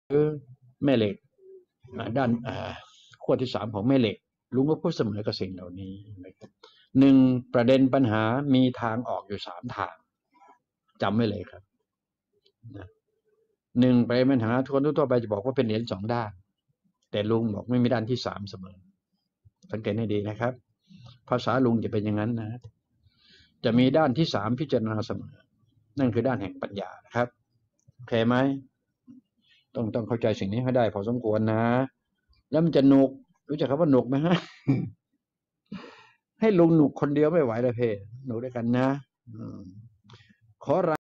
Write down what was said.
แม่เหล็กด้านขั้วที่สามของแม่เหล็กลุงก็พูดเสมอกับสิ่งเหล่านี้นะครับหนึ่งประเด็นปัญหามีทางออกอยู่สามทางจำไว้เลยครับนะหนึ่งประเด็นปัญหาคนทั่วไปจะบอกว่าเป็นเหรียญสองด้านแต่ลุงบอกไม่มีด้านที่สามเสมอสังเกตให้ดีนะครับภาษาลุงจะเป็นอย่างนั้นนะจะมีด้านที่สามพิจารณาเสมอนั่นคือด้านแห่งปัญญานะครับโอเคไหมต้องเข้าใจสิ่งนี้ให้ได้พอสมควรนะแล้วมันจะหนุกรู้จักคำว่าหนุกไหมฮะให้ลุงหนุกคนเดียวไม่ไหวเลยเพหนุกด้วยกันนะขอ